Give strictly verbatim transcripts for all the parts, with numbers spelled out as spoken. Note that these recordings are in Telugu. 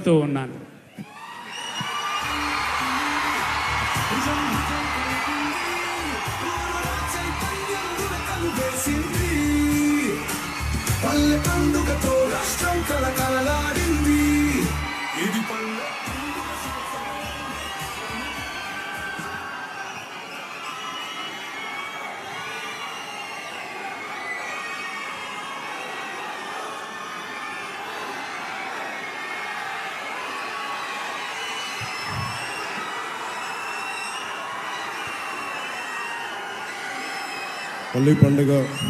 కోరుతూ ఉన్నాను. పల్లె పండుగతో రాష్ట్రం కలకలలాడింది. ఇది పల్లె పల్లి పండుగ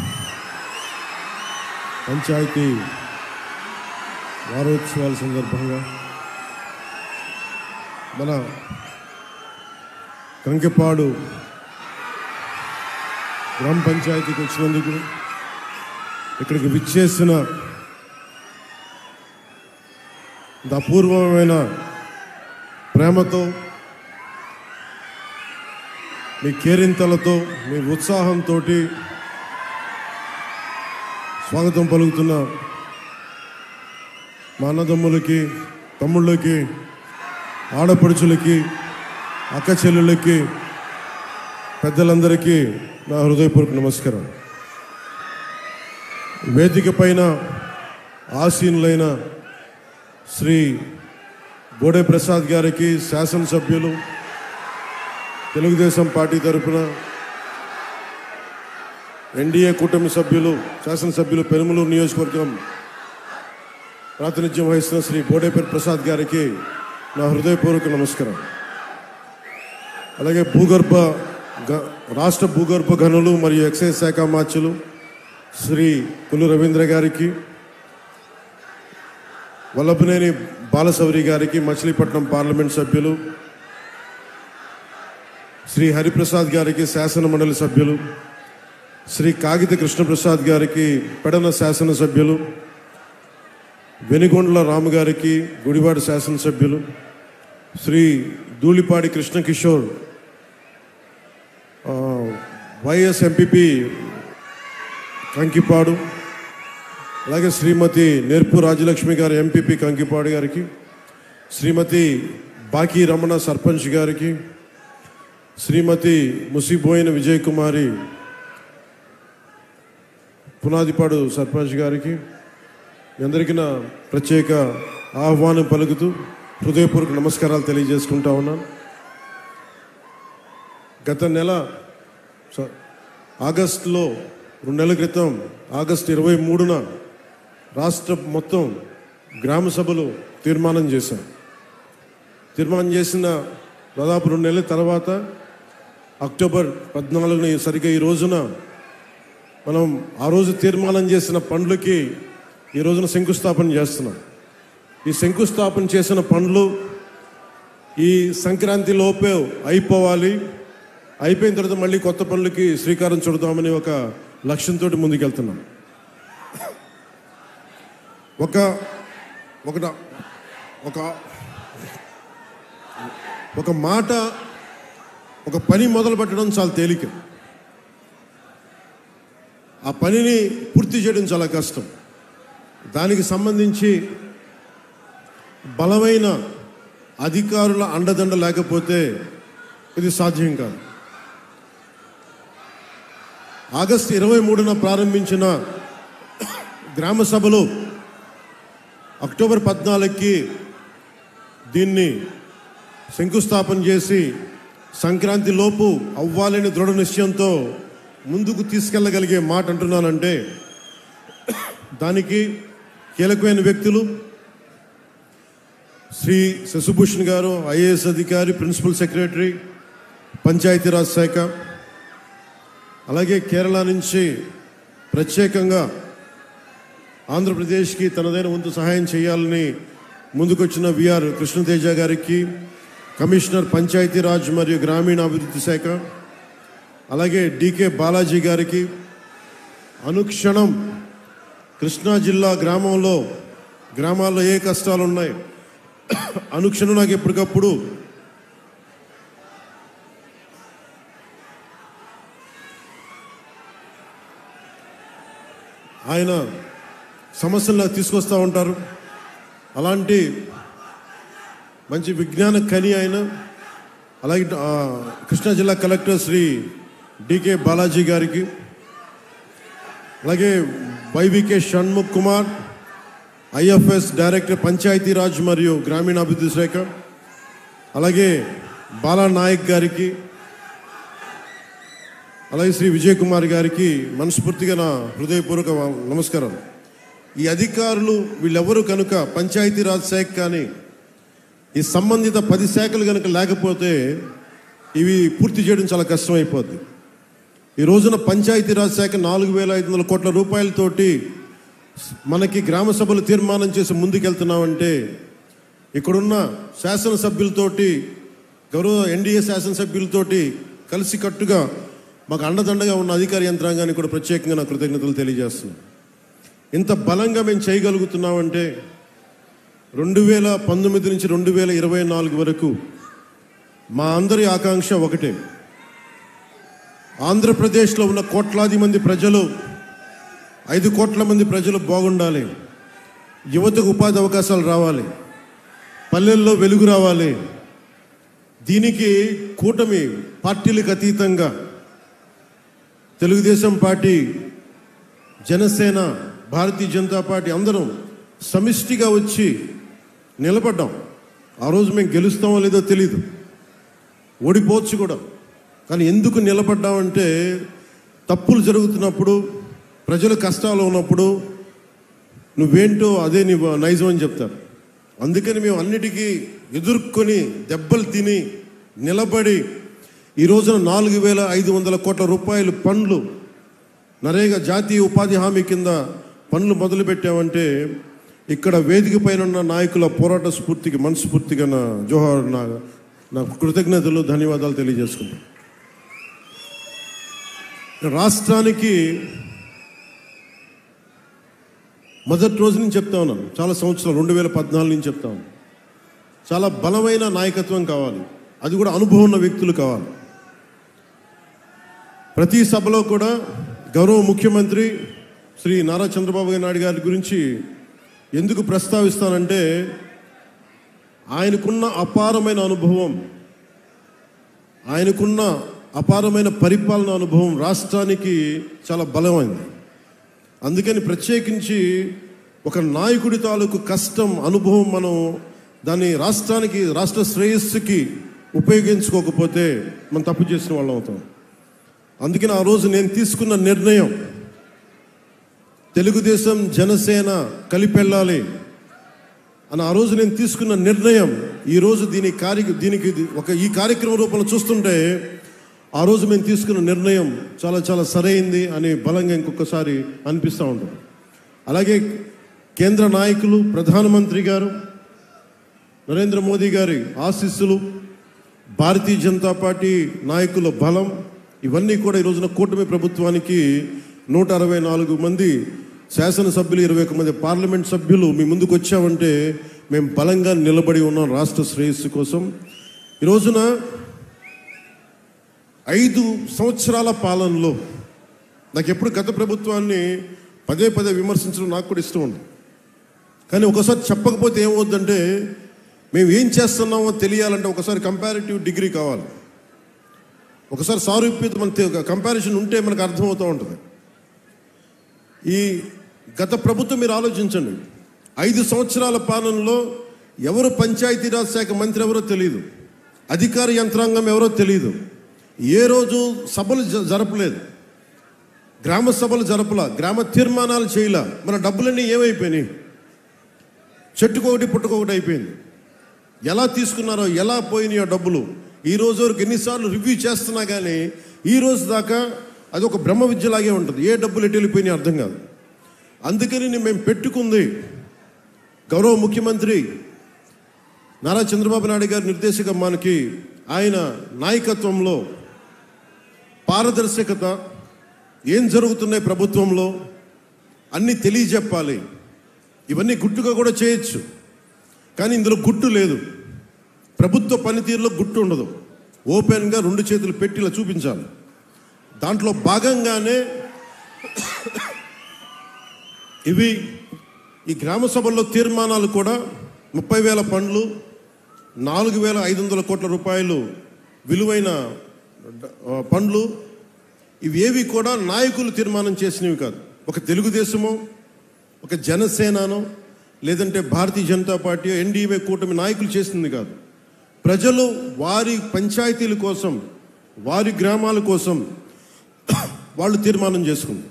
పంచాయతీ వారోత్సవాల సందర్భంగా మన కంకెపాడు గ్రామ పంచాయతీకి వచ్చినందుకు, ఇక్కడికి విచ్చేసిన అపూర్వమైన ప్రేమతో, మీ కేరింతలతో, మీ ఉత్సాహంతో స్వాగతం పలుకుతున్న మా అన్నదమ్ములకి, తమ్ముళ్ళకి, ఆడపడుచులకి, అక్క చెల్లెళ్ళకి, పెద్దలందరికీ నా హృదయపూర్వక నమస్కారం. వేదిక పైన ఆసీనులైన శ్రీ బోడే ప్రసాద్ గారికి, శాసనసభ్యులు, తెలుగుదేశం పార్టీ తరఫున ఎన్డీఏ కూటమి సభ్యులు, శాసనసభ్యులు, పెనుమలూరు నియోజకవర్గం ప్రాతినిధ్యం వహిస్తున్న శ్రీ బోడేపల్లి ప్రసాద్ గారికి నా హృదయపూర్వక నమస్కారం. అలాగే భూగర్భ రాష్ట్ర భూగర్భ గనులు మరియు ఎక్సైజ్ శాఖ మార్చులు శ్రీ కొల్లు రవీంద్ర గారికి, వల్లభనేని బాలశౌరి గారికి, మచిలీపట్నం పార్లమెంట్ సభ్యులు శ్రీ హరిప్రసాద్ గారికి, శాసన మండలి సభ్యులు శ్రీ కాగిత కృష్ణప్రసాద్ గారికి, పెడన శాసనసభ్యులు వెనిగొండ్ల రాము గారికి, గుడివాడ శాసనసభ్యులు శ్రీ ధూళిపాడి కృష్ణకిషోర్, వైఎస్ ఎంపీపీ కంకిపాడు, అలాగే శ్రీమతి నేర్పు రాజలక్ష్మి గారు ఎంపీపీ కంకిపాడు గారికి, శ్రీమతి బాకీ రమణ సర్పంచ్ గారికి, శ్రీమతి ముసిబోయిన విజయ్ కుమారి పునాదిపాడు సర్పంచ్ గారికి, అందరికీ నా ప్రత్యేక ఆహ్వానం పలుకుతూ హృదయపూర్వక నమస్కారాలు తెలియజేసుకుంటా ఉన్నాను. గత నెల ఆగస్టులో, రెండు నెలల క్రితం ఆగస్టు ఇరవై మూడున రాష్ట్ర మొత్తం గ్రామ సభలు తీర్మానం చేశాం. తీర్మానం చేసిన దాదాపు రెండు నెలల తర్వాత అక్టోబర్ పద్నాలుగున సరిగ్గా ఈ రోజున మనం ఆ రోజు తీర్మానం చేసిన పనులకి ఈ రోజున శంకుస్థాపన చేస్తున్నాం. ఈ శంకుస్థాపన చేసిన పనులు ఈ సంక్రాంతి లోపే అయిపోవాలి. అయిపోయిన తర్వాత మళ్ళీ కొత్త పనులకి శ్రీకారం చుడదామని ఒక లక్ష్యంతో ముందుకెళ్తున్నాం. ఒక ఒక ఒక ఒక మాట, ఒక పని మొదలు పెట్టడం చాలా తేలిక, ఆ పనిని పూర్తి చేయడం చాలా కష్టం. దానికి సంబంధించి బలమైన అధికారుల అండదండ లేకపోతే ఇది సాధ్యం కాదు. ఆగస్టు ఇరవై మూడున ప్రారంభించిన గ్రామ సభలు అక్టోబర్ పద్నాలుగుకి దీన్ని శంకుస్థాపన చేసి సంక్రాంతి లోపు అవ్వాలని దృఢ నిశ్చయంతో ముందుకు తీసుకెళ్ళగలిగే మాట అంటున్నానంటే దానికి కీలకమైన వ్యక్తులు శ్రీ శశిభూషణ్ గారు, ఐఏఎస్ అధికారి, ప్రిన్సిపల్ సెక్రటరీ, పంచాయతీరాజ్ శాఖ, అలాగే కేరళ నుంచి ప్రత్యేకంగా ఆంధ్రప్రదేశ్కి తనదైన వంతు సహాయం చేయాలని ముందుకొచ్చిన విఆర్ కృష్ణతేజ గారికి, కమిషనర్ పంచాయతీరాజ్ మరియు గ్రామీణాభివృద్ధి శాఖ, అలాగే డికే బాలాజీ గారికి, అనుక్షణం కృష్ణా జిల్లా గ్రామంలో గ్రామాల్లో ఏ కష్టాలు ఉన్నాయి అనుక్షణం నాకు ఎప్పటికప్పుడు ఆయన సమస్యలు నాకు తీసుకొస్తూ ఉంటారు. అలాంటి మంచి విజ్ఞాన కని ఆయన. అలాగే కృష్ణా జిల్లా కలెక్టర్ శ్రీ డికే బాలాజీ గారికి, అలాగే Y V K Shanmukh Kumar, I F S director Panchayati Raj మరియు గ్రామీణాభివృద్ధి శాఖ, అలాగే బాలా నాయక్ గారికి, అలాగే శ్రీ విజయ్ కుమార్ గారికి మనస్ఫూర్తిగా నా హృదయపూర్వక నమస్కారం. ఈ అధికారులు వీళ్ళెవరు కనుక పంచాయతీరాజ్ శాఖ కానీ ఈ సంబంధిత పది శాఖలు కనుక లేకపోతే ఇవి పూర్తి చేయడం చాలా కష్టమైపోద్ది. ఈ రోజున పంచాయతీరాజ్ శాఖ నాలుగు వేల ఐదు వందల కోట్ల రూపాయలతోటి మనకి గ్రామ సభలు తీర్మానం చేసి ముందుకెళ్తున్నామంటే ఇక్కడున్న శాసనసభ్యులతోటి, గౌరవ ఎన్డీఏ శాసనసభ్యులతోటి కలిసికట్టుగా మాకు అండదండగా ఉన్న అధికార యంత్రాంగానికి కూడా ప్రత్యేకంగా నా కృతజ్ఞతలు తెలియజేస్తున్నాను. ఇంత బలంగా మేము చేయగలుగుతున్నామంటే రెండు వేల పంతొమ్మిది నుంచి రెండు వేల ఇరవై నాలుగు వరకు మా అందరి ఆకాంక్ష ఒకటే. ఆంధ్రప్రదేశ్లో ఉన్న కోట్లాది మంది ప్రజలు, ఐదు కోట్ల మంది ప్రజలు బాగుండాలి, యువతకు ఉపాధి అవకాశాలు రావాలి, పల్లెల్లో వెలుగు రావాలి. దీనికి కూటమి పార్టీలకు అతీతంగా తెలుగుదేశం పార్టీ, జనసేన, భారతీయ జనతా పార్టీ అందరం సమిష్టిగా వచ్చి నిలబడ్డాం. ఆ రోజు మేము గెలుస్తామో లేదో తెలీదు, ఓడిపోవచ్చు కూడా. కానీ ఎందుకు నిలబడ్డామంటే తప్పులు జరుగుతున్నప్పుడు, ప్రజలు కష్టాలు ఉన్నప్పుడు నువ్వేంటో అదే నీ నైజం అని చెప్తారు. అందుకని మేము అన్నిటికీ ఎదుర్కొని దెబ్బలు తిని నిలబడి ఈ రోజున నాలుగు వేల ఐదు వందల కోట్ల రూపాయలు పనులు, నరేగా జాతీయ ఉపాధి హామీ కింద పనులు మొదలుపెట్టామంటే ఇక్కడ వేదిక పైన ఉన్న నాయకుల పోరాట స్ఫూర్తికి మనస్ఫూర్తిగా నా జోహార్, నా నా కృతజ్ఞతలు, ధన్యవాదాలు తెలియజేసుకుంటాను. రాష్ట్రానికి మొదటి రోజు నుంచి చెప్తా ఉన్నాను, చాలా సంవత్సరాలు రెండు వేల పద్నాలుగు నుంచి చెప్తా ఉన్నాను, చాలా బలమైన నాయకత్వం కావాలి, అది కూడా అనుభవం ఉన్న వ్యక్తులు కావాలి. ప్రతి సభలో కూడా గౌరవ ముఖ్యమంత్రి శ్రీ నారా చంద్రబాబు నాయుడు గారి గురించి ఎందుకు ప్రస్తావిస్తానంటే ఆయనకున్న అపారమైన అనుభవం, ఆయనకున్న అపారమైన పరిపాలన అనుభవం రాష్ట్రానికి చాలా బలమైంది. అందుకని ప్రత్యేకించి ఒక నాయకుడి తాలూకు కష్టం, అనుభవం మనం దాన్ని రాష్ట్రానికి, రాష్ట్ర శ్రేయస్సుకి ఉపయోగించుకోకపోతే మనం తప్పు చేసిన వాళ్ళం అవుతాం. అందుకని ఆ రోజు నేను తీసుకున్న నిర్ణయం, తెలుగుదేశం జనసేన కలిపి వెళ్ళాలి అని ఆ రోజు నేను తీసుకున్న నిర్ణయం ఈరోజు దీని కార్య దీనికి ఒక ఈ కార్యక్రమం రూపంలో చూస్తుంటే ఆ రోజు మేము తీసుకున్న నిర్ణయం చాలా చాలా సరైంది అని బలంగా ఇంకొకసారి అనిపిస్తూ ఉంటుంది. అలాగే కేంద్ర నాయకులు, ప్రధానమంత్రి గారు నరేంద్ర మోదీ గారి ఆశీస్సులు, భారతీయ జనతా పార్టీ నాయకుల బలం, ఇవన్నీ కూడా ఈ రోజున కూటమి ప్రభుత్వానికి నూట అరవై నాలుగు మంది శాసనసభ్యులు, ఇరవై ఒక మంది పార్లమెంట్ సభ్యులు మీ ముందుకు వచ్చామంటే మేము బలంగా నిలబడి ఉన్నాం రాష్ట్ర శ్రేయస్సు కోసం. ఈ రోజున ఐదు సంవత్సరాల పాలనలో నాకు ఎప్పుడు గత ప్రభుత్వాన్ని పదే పదే విమర్శించడం నాకు కూడా ఇష్టం ఉంది. కానీ ఒకసారి చెప్పకపోతే ఏమవుద్దంటే మేము ఏం చేస్తున్నామో తెలియాలంటే ఒకసారి కంపారిటివ్ డిగ్రీ కావాలి, ఒకసారి సారూప్యత మన కంపారిజన్ ఉంటే మనకు అర్థమవుతూ ఉంటుంది. ఈ గత ప్రభుత్వం మీరు ఆలోచించండి, ఐదు సంవత్సరాల పాలనలో ఎవరు పంచాయతీరాజ్ శాఖ మంత్రి ఎవరో తెలియదు, అధికార యంత్రాంగం ఎవరో తెలియదు, ఏ రోజు సభలు జరపలేదు, గ్రామ సభలు జరపలా, గ్రామ తీర్మానాలు చేయలా. మన డబ్బులన్నీ ఏమైపోయినాయి? చెట్టుకొకటి పుట్టుకొకటి అయిపోయింది. ఎలా తీసుకున్నారో, ఎలా పోయినాయో డబ్బులు ఈ రోజు వరకు ఎన్నిసార్లు రివ్యూ చేస్తున్నా కానీ ఈ రోజు దాకా అది ఒక బ్రహ్మ విద్యలాగే ఉంటుంది. ఏ డబ్బులు ఎటు వెళ్ళిపోయినాయి అర్థం కాదు. అందుకని మేము పెట్టుకుంది గౌరవ ముఖ్యమంత్రి నారా చంద్రబాబు నాయుడు గారి నిర్దేశకమ్మానికి, ఆయన నాయకత్వంలో పారదర్శకత, ఏం జరుగుతున్నాయి ప్రభుత్వంలో అన్నీ తెలియజెప్పాలి. ఇవన్నీ గుట్టుగా కూడా చేయొచ్చు, కానీ ఇందులో గుట్టు లేదు. ప్రభుత్వ పనితీరులో గుట్టు ఉండదు. ఓపెన్గా రెండు చేతులు పెట్టి ఇలా చూపించాలి. దాంట్లో భాగంగానే ఇవి ఈ గ్రామ సభల్లో తీర్మానాలు కూడా ముప్పై వేల పనులు, నాలుగు వేల ఐదు వందల కోట్ల రూపాయలు విలువైన పనులు ఇవేవి కూడా నాయకులు తీర్మానం చేసినవి కాదు. ఒక తెలుగుదేశమో, ఒక జనసేననో, లేదంటే భారతీయ జనతా పార్టీ, ఎన్డీఏ కూటమి నాయకులు చేసింది కాదు. ప్రజలు వారి పంచాయతీల కోసం, వారి గ్రామాల కోసం వాళ్ళు తీర్మానం చేసుకుంది.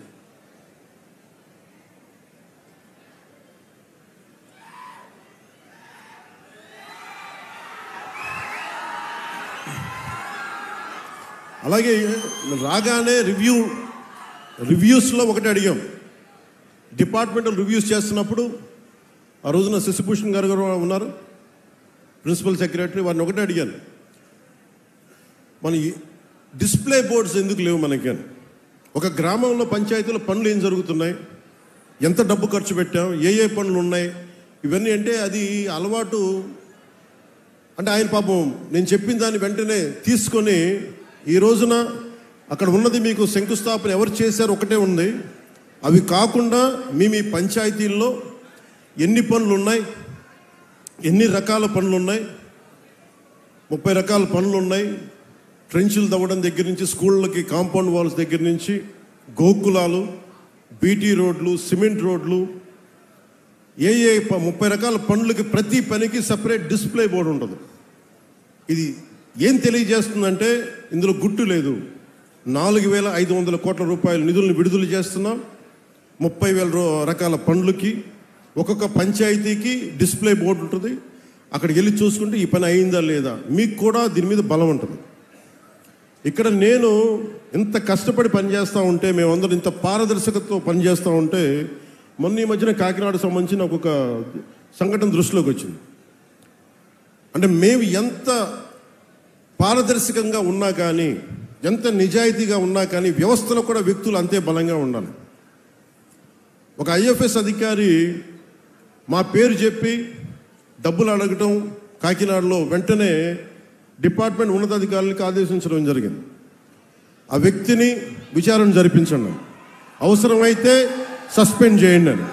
అలాగే రాగానే రివ్యూ రివ్యూస్లో ఒకటి అడిగాం. డిపార్ట్మెంటల్ రివ్యూస్ చేస్తున్నప్పుడు ఆ రోజున శశిభూషణ్ గారు గారు ఉన్నారు, ప్రిన్సిపల్ సెక్రటరీ. వారిని ఒకటే అడిగాను, మన డిస్ప్లే బోర్డ్స్ ఎందుకు లేవు మనకి అని. ఒక గ్రామంలో పంచాయతీలో పనులు ఏం జరుగుతున్నాయి, ఎంత డబ్బు ఖర్చు పెట్టాం, ఏ ఏ పనులు ఉన్నాయి, ఇవన్నీ అంటే అది అలవాటు. అంటే ఆయన పాపం నేను చెప్పిన దాన్ని వెంటనే తీసుకొని ఈ రోజున అక్కడ ఉన్నది మీకు శంకుస్థాపన ఎవరు చేశారు ఒకటే ఉంది. అవి కాకుండా మీ మీ పంచాయతీల్లో ఎన్ని పనులు ఉన్నాయి, ఎన్ని రకాల పనులు ఉన్నాయి, ముప్పై రకాల పనులు ఉన్నాయి. ట్రెంచులు తవ్వడం దగ్గర నుంచి, స్కూళ్ళకి కాంపౌండ్ వాల్స్ దగ్గర నుంచి, గోకులాలు, బీటీ రోడ్లు, సిమెంట్ రోడ్లు, ఏ ఏ ముప్పై రకాల పనులకి ప్రతి పనికి సపరేట్ డిస్ప్లే బోర్డు ఉంటుంది. ఇది ఏం తెలియజేస్తుందంటే ఇందులో గుట్టు లేదు. నాలుగు వేల ఐదు వందల కోట్ల రూపాయల నిధులను విడుదల చేస్తున్నాం. ముప్పై వేల రకాల పనులకి ఒక్కొక్క పంచాయతీకి డిస్ప్లే బోర్డు ఉంటుంది. అక్కడికి వెళ్ళి చూసుకుంటే ఈ పని అయిందా లేదా, మీకు కూడా దీని మీద బలం ఉంటుంది. ఇక్కడ నేను ఇంత కష్టపడి పనిచేస్తూ ఉంటే, మేమందరం ఇంత పారదర్శకతతో పనిచేస్తూ ఉంటే, మొన్న ఈ మధ్యన కాకినాడ సంబంధించిన ఒక్కొక్క సంఘటన దృష్టిలోకి వచ్చింది. అంటే మేము ఎంత పారదర్శకంగా ఉన్నా కానీ, ఎంత నిజాయితీగా ఉన్నా కానీ, వ్యవస్థలో కూడా వ్యక్తులు అంతే బలంగా ఉండాలి. ఒక ఐఎఫ్ఎస్ అధికారి మా పేరు చెప్పి డబ్బులు అడగటం కాకినాడలో వెంటనే డిపార్ట్మెంట్ ఉన్నతాధికారులకు ఆదేశించడం జరిగింది. ఆ వ్యక్తిని విచారణ జరిపించండి, అవసరమైతే సస్పెండ్ చేయండి అని.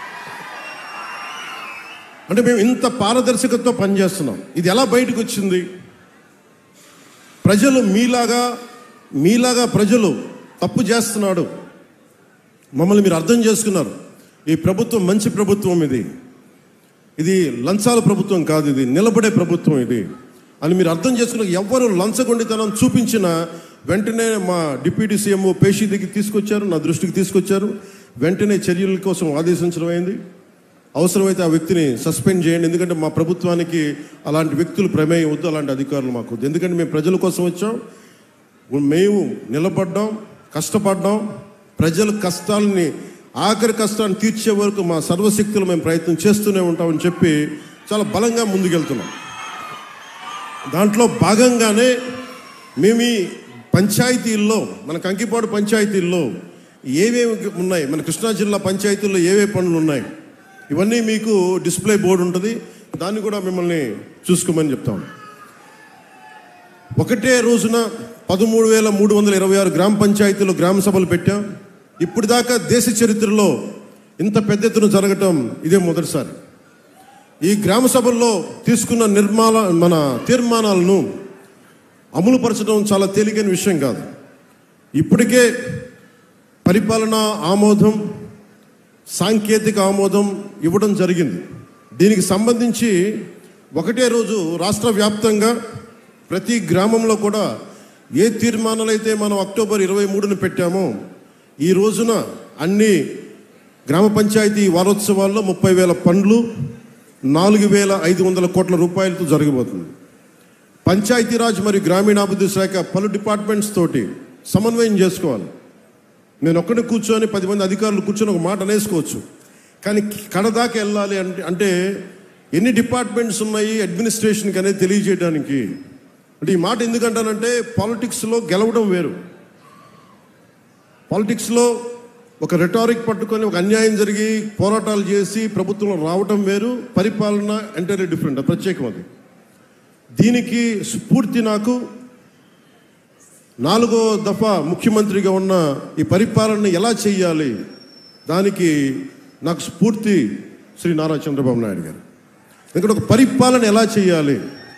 అంటే మేము ఇంత పారదర్శకతతో పనిచేస్తున్నాం. ఇది ఎలా బయటకు వచ్చింది? ప్రజలు మీలాగా మీలాగా ప్రజలు తప్పు చేస్తున్నాడు, మమ్మల్ని మీరు అర్థం చేసుకున్నారు. ఈ ప్రభుత్వం మంచి ప్రభుత్వం, ఇది ఇది లంచాల ప్రభుత్వం కాదు, ఇది నిలబడే ప్రభుత్వం ఇది అని మీరు అర్థం చేసుకున్నారు. ఎవరు లంచగొండితనం చూపించినా వెంటనే మా డిప్యూటీ సీఎం పేషీ దగ్గరికి తీసుకొచ్చారు, నా దృష్టికి తీసుకొచ్చారు. వెంటనే చర్యల కోసం ఆదేశించడం అయింది. అవసరమైతే ఆ వ్యక్తిని సస్పెండ్ చేయండి. ఎందుకంటే మా ప్రభుత్వానికి అలాంటి వ్యక్తులు ప్రమేయం వద్దు, అలాంటి అధికారులు మాకు వద్దు. ఎందుకంటే మేము ప్రజల కోసం వచ్చాం, మేము నిలబడ్డాం, కష్టపడ్డాం. ప్రజల కష్టాలని, ఆఖరి కష్టాన్ని తీర్చే వరకు మా సర్వశక్తులు మేము ప్రయత్నం చేస్తూనే ఉంటామని చెప్పి చాలా బలంగా ముందుకెళ్తున్నాం. దాంట్లో భాగంగానే మేము ఈ పంచాయతీల్లో, మన కంకిపాడు పంచాయతీల్లో ఏవేవి ఉన్నాయి, మన కృష్ణా జిల్లా పంచాయతీల్లో ఏవే పనులు ఉన్నాయి, ఇవన్నీ మీకు డిస్ప్లే బోర్డు ఉంటుంది. దాన్ని కూడా మిమ్మల్ని చూసుకోమని చెప్తాం. ఒకటే రోజున పదమూడు వేల మూడు వందల ఇరవై ఆరు గ్రామ పంచాయతీలో గ్రామ సభలు పెట్టాం. ఇప్పుడు దాకా దేశ చరిత్రలో ఇంత పెద్ద ఎత్తున జరగటం ఇదే మొదటిసారి. ఈ గ్రామ సభల్లో తీసుకున్న నిర్మాణ మన తీర్మానాలను అమలుపరచడం చాలా తేలికైన విషయం కాదు. ఇప్పటికే పరిపాలనా ఆమోదం, సాంకేతిక ఆమోదం ఇవ్వడం జరిగింది. దీనికి సంబంధించి ఒకటే రోజు రాష్ట్ర వ్యాప్తంగా ప్రతి గ్రామంలో కూడా ఏ తీర్మానాలు అయితే మనం అక్టోబర్ ఇరవై మూడున పెట్టామో, ఈ రోజున అన్ని గ్రామ పంచాయతీ వారోత్సవాల్లో ముప్పై వేల పనులు, నాలుగు వేల ఐదు వందల కోట్ల రూపాయలతో జరగబోతుంది. పంచాయతీరాజ్ మరియు గ్రామీణాభివృద్ధి శాఖ పలు డిపార్ట్మెంట్స్ తోటి సమన్వయం చేసుకోవాలి. నేను ఒక్కడిని కూర్చొని పది మంది అధికారులు కూర్చొని ఒక మాట అనేసుకోవచ్చు, కానీ కడదాకా వెళ్ళాలి అంటే అంటే ఎన్ని డిపార్ట్మెంట్స్ ఉన్నాయి అడ్మినిస్ట్రేషన్కి అనేది తెలియజేయడానికి. అంటే ఈ మాట ఎందుకంటానంటే, పాలిటిక్స్లో గెలవడం వేరు. పాలిటిక్స్లో ఒక రెటారిక్ పట్టుకొని ఒక అన్యాయం జరిగి పోరాటాలు చేసి ప్రభుత్వంలో రావడం వేరు, పరిపాలన ఎంటైర్లీ డిఫరెంట్, ప్రత్యేకం అది. దీనికి స్ఫూర్తి నాకు నాలుగో దఫా ముఖ్యమంత్రిగా ఉన్న ఈ పరిపాలన ఎలా చేయాలి, దానికి నాకు స్ఫూర్తి శ్రీ నారా చంద్రబాబు నాయుడు గారు. ఎందుకంటే ఒక పరిపాలన ఎలా చేయాలి,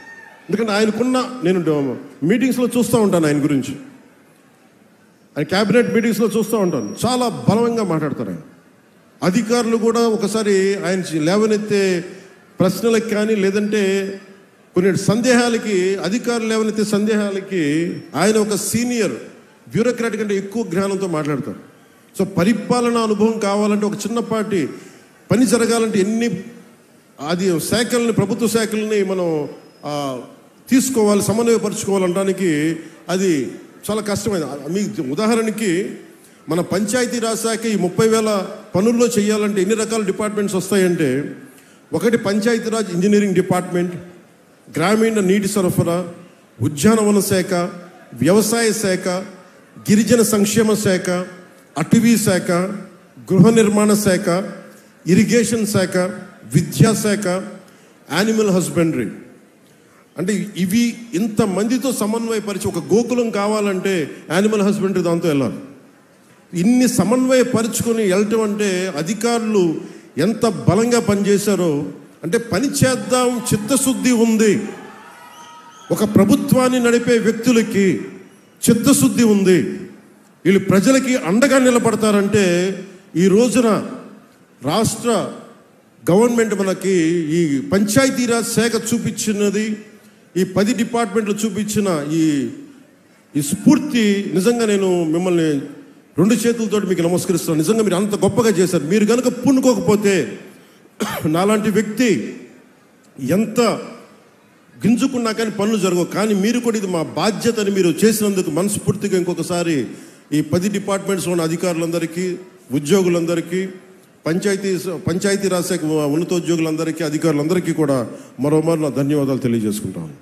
ఎందుకంటే ఆయనకున్న, నేను మీటింగ్స్లో చూస్తూ ఉంటాను ఆయన గురించి, ఆయన క్యాబినెట్ మీటింగ్స్లో చూస్తూ ఉంటాను, చాలా బలంగా మాట్లాడతారు ఆయన. అధికారులు కూడా ఒకసారి ఆయన లేవనెత్తే ప్రశ్నలకు కానీ లేదంటే కొన్ని సందేహాలకి, అధికారులు లేవనెత్తే సందేహాలకి ఆయన ఒక సీనియర్ బ్యూరోక్రాట్ కంటే ఎక్కువ జ్ఞానంతో మాట్లాడతారు. సో పరిపాలన అనుభవం కావాలంటే, ఒక చిన్నపాటి పని జరగాలంటే ఎన్ని అది శాఖల్ని, ప్రభుత్వ శాఖల్ని మనం తీసుకోవాలి, సమన్వయపరుచుకోవాలనడానికి అది చాలా కష్టమైంది. మీకు ఉదాహరణకి మన పంచాయతీరాజ్ శాఖ ఈ ముప్పై వేల పనుల్లో చేయాలంటే ఎన్ని రకాల డిపార్ట్మెంట్స్ వస్తాయంటే, ఒకటి పంచాయతీరాజ్ ఇంజనీరింగ్ డిపార్ట్మెంట్, గ్రామీణ నీటి సరఫరా, ఉద్యానవన శాఖ, వ్యవసాయ శాఖ, గిరిజన సంక్షేమ శాఖ, అటవీ శాఖ, గృహ నిర్మాణ శాఖ, ఇరిగేషన్ శాఖ, విద్యాశాఖ, యానిమల్ హస్బెండరీ. అంటే ఇవి ఇంతమందితో సమన్వయపరిచి ఒక గోకులం కావాలంటే యానిమల్ హస్బెండరీ దాంతో వెళ్ళాలి. ఇన్ని సమన్వయపరుచుకొని వెళ్ళటం అంటే అధికారులు ఎంత బలంగా పనిచేశారో, అంటే పని చేద్దాం చిత్తశుద్ధి ఉంది. ఒక ప్రభుత్వాన్ని నడిపే వ్యక్తులకి చిత్తశుద్ధి ఉంది, వీళ్ళు ప్రజలకి అండగా నిలబడతారంటే ఈ రోజున రాష్ట్ర గవర్నమెంట్ మనకి ఈ పంచాయతీరాజ్ శాఖ చూపించినది, ఈ పది డిపార్ట్మెంట్లు చూపించిన ఈ ఈ స్ఫూర్తి నిజంగా నేను మిమ్మల్ని రెండు చేతులతో మీకు నమస్కరిస్తాను. నిజంగా మీరు అంత గొప్పగా చేశారు. మీరు కనుక పూనుకోకపోతే నాలాంటి వ్యక్తి ఎంత గింజుకున్నా కానీ పనులు జరగవు. కానీ మీరు కూడా ఇది మా బాధ్యతని మీరు చేసినందుకు మనస్ఫూర్తిగా ఇంకొకసారి ఈ పది డిపార్ట్మెంట్స్ ఉన్న అధికారులందరికీ, ఉద్యోగులందరికీ, పంచాయతీ పంచాయతీరాజ్ శాఖ ఉన్నతోద్యోగులందరికీ, అధికారులందరికీ కూడా మరోమారు నా ధన్యవాదాలు తెలియజేసుకుంటాను.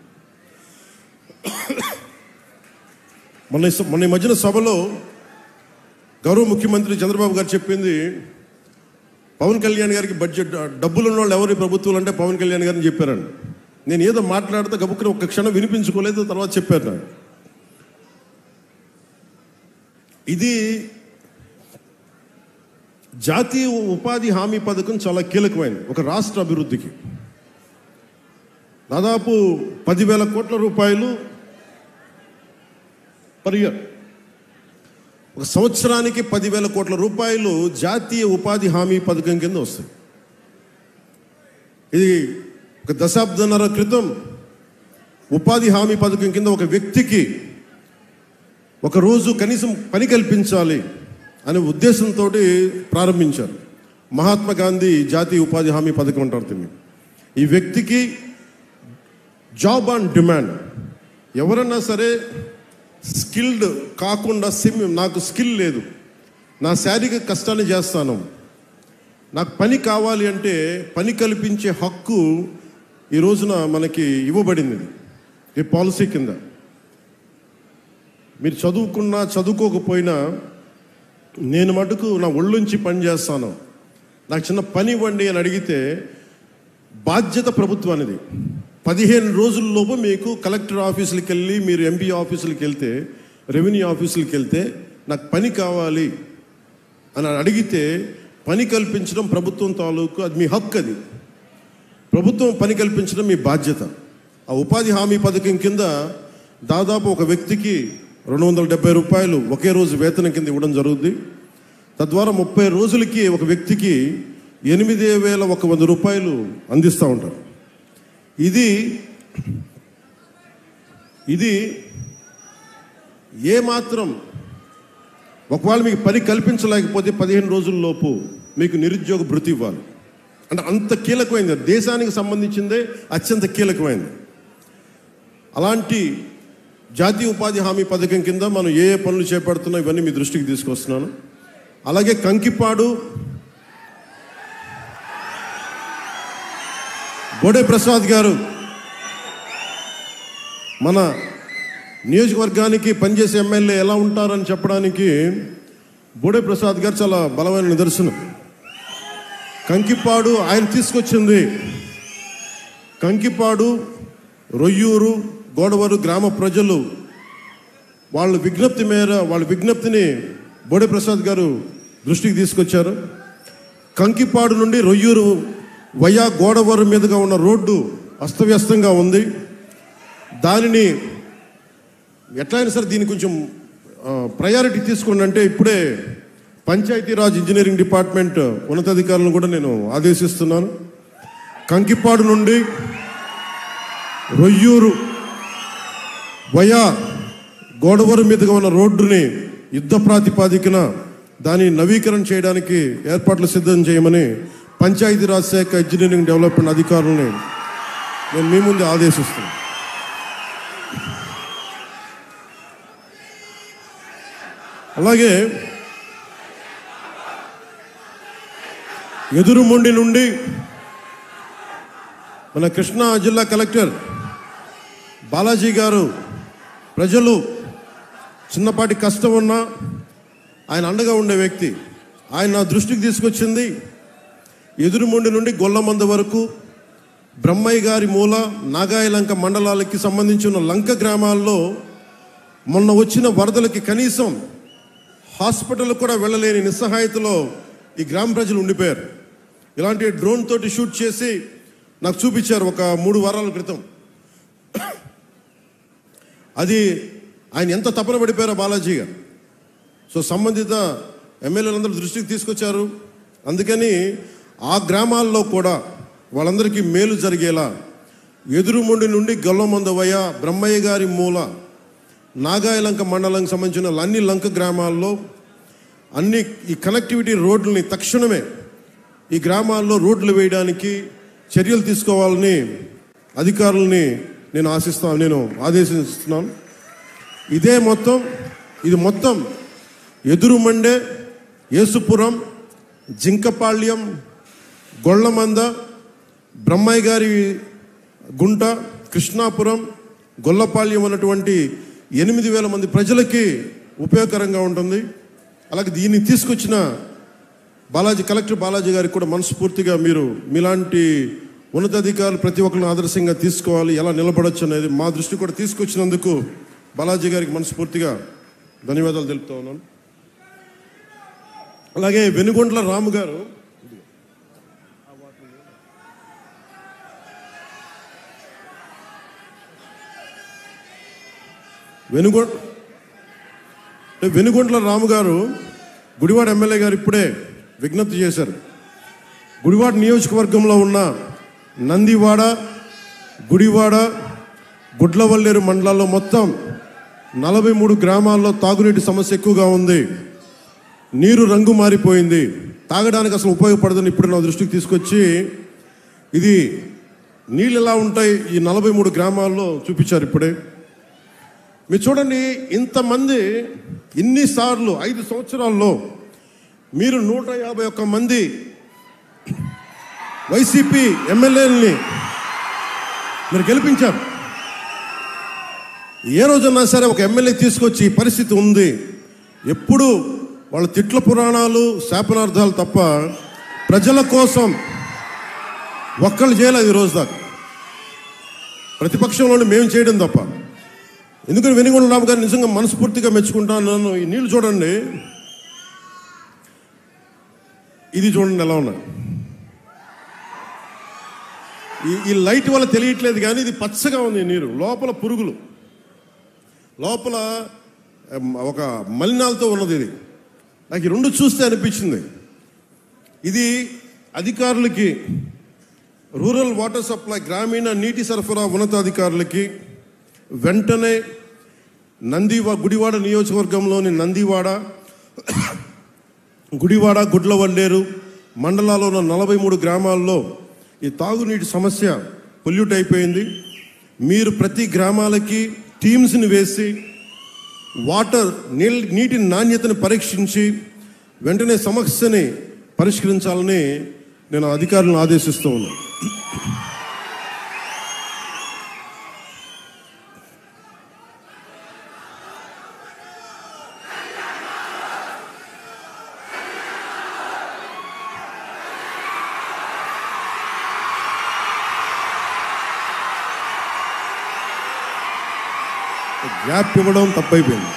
మొన్న మొన్న ఈ మధ్యన సభలో గౌరవ ముఖ్యమంత్రి చంద్రబాబు గారు చెప్పింది, పవన్ కళ్యాణ్ గారికి బడ్జెట్ డబ్బులు ఉన్న వాళ్ళు ఎవరి ప్రభుత్వం అంటే పవన్ కళ్యాణ్ గారిని చెప్పారండి. నేను ఏదో మాట్లాడితే గబుక్కుని ఒక్క క్షణం వినిపించుకోలేదు, తర్వాత చెప్పారు నాకు. ఇది జాతీయ ఉపాధి హామీ పథకం చాలా కీలకమైనది ఒక రాష్ట్ర అభివృద్ధికి. దాదాపు పదివేల కోట్ల రూపాయలు పర్ ఇయర్, ఒక సంవత్సరానికి పదివేల కోట్ల రూపాయలు జాతీయ ఉపాధి హామీ పథకం కింద వస్తాయి. ఇది ఒక దశాబ్దన్నర క్రితం ఉపాధి హామీ పథకం కింద ఒక వ్యక్తికి ఒక రోజు కనీసం పని కల్పించాలి అనే ఉద్దేశంతో ప్రారంభించారు. మహాత్మా గాంధీ జాతీయ ఉపాధి హామీ పథకం అంటారు దీన్ని. ఈ వ్యక్తికి జాబ్ ఆన్ డిమాండ్, ఎవరన్నా సరే స్కిల్డ్ కాకుండా సిమ్ నాకు స్కిల్ లేదు, నా శారీరక కష్టాన్ని చేస్తాను, నాకు పని కావాలి అంటే పని కల్పించే హక్కు ఈ రోజున మనకి ఇవ్వబడింది ఈ పాలసీ కింద. మీరు చదువుకున్నా చదువుకోకపోయినా నేను మటుకు నా ఒళ్ళుంచి పని చేస్తాను, నాకు చిన్న పని ఇవ్వండి అని అడిగితే బాధ్యత ప్రభుత్వానిది. పదిహేను రోజుల్లోపు మీకు కలెక్టర్ ఆఫీసులకు వెళ్ళి, మీరు ఎంపీ ఆఫీసులకు వెళ్తే, రెవెన్యూ ఆఫీసులకు వెళ్తే నాకు పని కావాలి అని అడిగితే పని కల్పించడం ప్రభుత్వం తాలూకు, అది మీ హక్కు. అది ప్రభుత్వం పని కల్పించడం మీ బాధ్యత. ఆ ఉపాధి హామీ పథకం కింద దాదాపు ఒక వ్యక్తికి రెండు వందల డెబ్బై రూపాయలు ఒకే రోజు వేతనం కింద ఇవ్వడం జరుగుద్ది. తద్వారా ముప్పై రోజులకి ఒక వ్యక్తికి ఎనిమిది వేల ఒక వంద రూపాయలు అందిస్తూ ఉంటారు. ఇది ఇది ఏమాత్రం ఒకవేళ మీకు పని కల్పించలేకపోతే పదిహేను రోజుల్లోపు మీకు నిరుద్యోగ భృతి ఇవ్వాలి. అంటే అంత కీలకమైంది, దేశానికి సంబంధించిందే అత్యంత కీలకమైంది. అలాంటి జాతీయ ఉపాధి హామీ పథకం కింద మనం ఏ ఏ పనులు చేపడుతున్నా ఇవన్నీ మీ దృష్టికి తీసుకొస్తున్నాను. అలాగే కంకిపాడు బోడే ప్రసాద్ గారు మన నియోజకవర్గానికి పనిచేసే ఎమ్మెల్యే ఎలా ఉంటారని చెప్పడానికి బోడే ప్రసాద్ గారు చాలా బలమైన నిదర్శనం. కంకిపాడు ఆయన తీసుకొచ్చింది. కంకిపాడు, రొయ్యూరు, గోడవరు గ్రామ ప్రజలు వాళ్ళ విజ్ఞప్తి మేర వాళ్ళ విజ్ఞప్తిని బోడే ప్రసాద్ గారు దృష్టికి తీసుకొచ్చారు. కంకిపాడు నుండి రొయ్యూరు వయా గోడవరు మీదుగా ఉన్న రోడ్డు అస్తవ్యస్తంగా ఉంది. దానిని ఎట్లయినా సరే దీన్ని కొంచెం ప్రయారిటీ తీసుకోండి అంటే ఇప్పుడే పంచాయతీరాజ్ ఇంజనీరింగ్ డిపార్ట్మెంట్ ఉన్నతాధికారులను కూడా నేను ఆదేశిస్తున్నాను. కంకిపాడు నుండి రొయ్యూరు వయా గోడవరం మీదుగా ఉన్న రోడ్డుని యుద్ధ ప్రాతిపాదికన దాన్ని నవీకరణ చేయడానికి ఏర్పాట్లు సిద్ధం చేయమని పంచాయతీరాజ్ శాఖ ఇంజనీరింగ్ డెవలప్మెంట్ అధికారులని నేను మీ ముందు ఆదేశిస్తున్నాను. అలాగే ఎదురుమొండి నుండి మన కృష్ణా జిల్లా కలెక్టర్ బాలాజీ గారు ప్రజలు చిన్నపాటి కష్టం ఉన్నా ఆయన అండగా ఉండే వ్యక్తి. ఆయన నా దృష్టికి తీసుకొచ్చింది ఎదురుమొండి నుండి గొల్లమంద వరకు బ్రహ్మయ్య గారి మూల నాగాయలంక మండలాలకి సంబంధించిన లంక గ్రామాల్లో మొన్న వచ్చిన వరదలకి కనీసం హాస్పిటల్ కూడా వెళ్ళలేని నిస్సహాయతలో ఈ గ్రామ ప్రజలు ఉండిపోయారు. ఇలాంటి డ్రోన్ తోటి షూట్ చేసి నాకు చూపించారు ఒక మూడు వారాల క్రితం. అది ఆయన ఎంత తపన పడిపోయారో బాలాజీ గారు. సో సంబంధిత ఎమ్మెల్యేలందరూ దృష్టికి తీసుకొచ్చారు. అందుకని ఆ గ్రామాల్లో కూడా వాళ్ళందరికీ మేలు జరిగేలా ఎదురుమొండి నుండి గొల్లమందవయ్య బ్రహ్మయ్య గారి మూల నాగాయలంక మండలానికి సంబంధించిన అన్ని లంక గ్రామాల్లో అన్ని ఈ కనెక్టివిటీ రోడ్లని తక్షణమే ఈ గ్రామాల్లో రోడ్లు వేయడానికి చర్యలు తీసుకోవాలని అధికారులని నేను ఆశిస్తాను నేను ఆదేశిస్తున్నాను. ఇదే మొత్తం ఇది మొత్తం ఎదురుమండే యేసుపురం జింకపాళ్యం గొల్లమంద బ్రహ్మయ్య గారి గుంట కృష్ణాపురం గొల్లపాళ్యం అన్నటువంటి ఎనిమిది వేల మంది ప్రజలకి ఉపయోగకరంగా ఉంటుంది. అలాగే దీన్ని తీసుకొచ్చిన బాలాజీ కలెక్టర్ బాలాజీ గారికి కూడా మనస్ఫూర్తిగా మీరు మీలాంటి ఉన్నతాధికారులు ప్రతి ఒక్కరిని ఆదర్శంగా తీసుకోవాలి, ఎలా నిలబడొచ్చు అనేది మా దృష్టి కూడా తీసుకొచ్చినందుకు బాలాజీ గారికి మనస్ఫూర్తిగా ధన్యవాదాలు తెలుపుతూ ఉన్నాను. అలాగే వెనుగొండ్ల రాము గారు వెనుగొండ వెనుగొండ్ల రాము గారు గుడివాడ ఎమ్మెల్యే గారు ఇప్పుడే విజ్ఞప్తి చేశారు. గుడివాడ నియోజకవర్గంలో ఉన్న నందివాడ గుడివాడ గుడ్లవల్లేరు మండలాల్లో మొత్తం నలభై మూడు గ్రామాల్లో తాగునీటి సమస్య ఎక్కువగా ఉంది. నీరు రంగు మారిపోయింది, తాగడానికి అసలు ఉపయోగపడదని ఇప్పుడు నా దృష్టికి తీసుకొచ్చి ఇది నీళ్ళు ఎలా ఉంటాయి ఈ నలభై మూడు గ్రామాల్లో చూపించారు ఇప్పుడే. మీరు చూడండి, ఇంతమంది ఇన్నిసార్లు ఐదు సంవత్సరాల్లో మీరు నూట యాభై ఒక్క మంది వైసీపీ ఎమ్మెల్యేలని మీరు గెలిపించారు. ఏ రోజన్నా సరే ఒక ఎమ్మెల్యే తీసుకొచ్చి ఈ పరిస్థితి ఉంది, ఎప్పుడు వాళ్ళ తిట్ల పురాణాలు శాపనార్థాలు తప్ప ప్రజల కోసం ఒక్కళ్ళు చేయలేదు ఈ రోజు దాకా. ప్రతిపక్షంలోనే మేము చేయడం తప్ప. ఎందుకని వెనుగొండ రాము గారు నిజంగా మనస్ఫూర్తిగా మెచ్చుకుంటాను. ఈ నీళ్ళు చూడండి, ఇది చూడండి ఎలా ఉన్నాయి. ఈ ఈ లైట్ వల్ల తెలియట్లేదు కానీ ఇది పచ్చగా ఉంది నీరు, లోపల పురుగులు, లోపల ఒక మలినాలతో ఉన్నది. ఇది నాకు ఈ రెండు చూస్తే అనిపించింది, ఇది అధికారులకి రూరల్ వాటర్ సప్లై గ్రామీణ నీటి సరఫరా ఉన్నతాధికారులకి వెంటనే నందివా గుడివాడ నియోజకవర్గంలోని నందివాడ గుడివాడ గుడ్లవల్లేరు మండలాల్లో ఉన్న నలభై మూడు గ్రామాల్లో ఈ తాగునీటి సమస్య పొల్యూట్ అయిపోయింది. మీరు ప్రతి గ్రామాలకి టీమ్స్ని వేసి వాటర్ నీళ్ళ నీటి నాణ్యతను పరీక్షించి వెంటనే సమస్యని పరిష్కరించాలని నేను అధికారులను ఆదేశిస్తూ ఉన్నాను. గ్యాప్ ఇవ్వడం తప్పైపోయింది.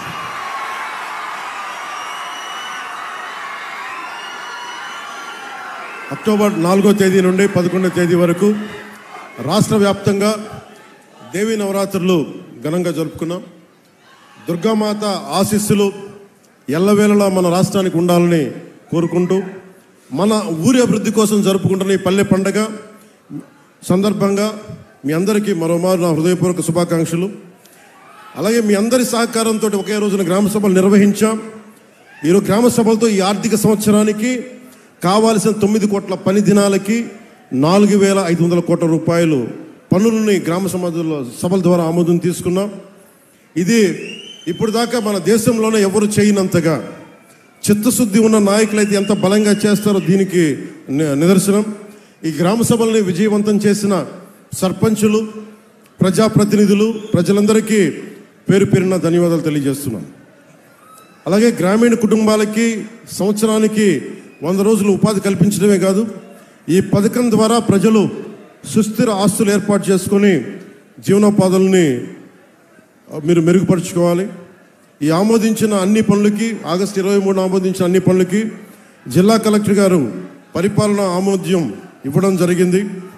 అక్టోబర్ నాలుగో తేదీ నుండి పదకొండో తేదీ వరకు రాష్ట్ర వ్యాప్తంగా దేవీ నవరాత్రులు ఘనంగా జరుపుకున్నాం. దుర్గామాత ఆశీస్సులు ఎల్లవేళలా మన రాష్ట్రానికి ఉండాలని కోరుకుంటూ మన ఊరి అభివృద్ధి కోసం జరుపుకుంటున్న ఈ పల్లె పండగ సందర్భంగా మీ అందరికీ మరోమారు నా హృదయపూర్వక శుభాకాంక్షలు. అలాగే మీ అందరి సహకారంతో ఒకే రోజున గ్రామ సభలు నిర్వహించాం. ఈరోజు గ్రామ సభలతో ఈ ఆర్థిక సంవత్సరానికి కావాల్సిన తొమ్మిది కోట్ల పని దినాలకి నాలుగు వేల ఐదు వందల కోట్ల రూపాయలు పన్నులని గ్రామ సమాజంలో సభల ద్వారా ఆమోదం తీసుకున్నాం. ఇది ఇప్పుడు దాకా మన దేశంలోనే ఎవరు చేయనంతగా చిత్తశుద్ధి ఉన్న నాయకులైతే ఎంత బలంగా చేస్తారో దీనికి నిదర్శనం. ఈ గ్రామ సభల్ని విజయవంతం చేసిన సర్పంచులు, ప్రజాప్రతినిధులు, ప్రజలందరికీ పేరు పేరున ధన్యవాదాలు తెలియజేస్తున్నాం. అలాగే గ్రామీణ కుటుంబాలకి సంవత్సరానికి వంద రోజులు ఉపాధి కల్పించడమే కాదు, ఈ పథకం ద్వారా ప్రజలు సుస్థిర ఆస్తులు ఏర్పాటు చేసుకొని జీవనోపాధుల్ని మీరు మెరుగుపరుచుకోవాలి. ఈ ఆమోదించిన అన్ని పనులకి ఆగస్టు ఇరవై మూడు ఆమోదించిన అన్ని పనులకి జిల్లా కలెక్టర్ గారు పరిపాలన ఆమోద్యం ఇవ్వడం జరిగింది.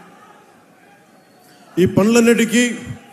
ఈ పనులన్నిటికీ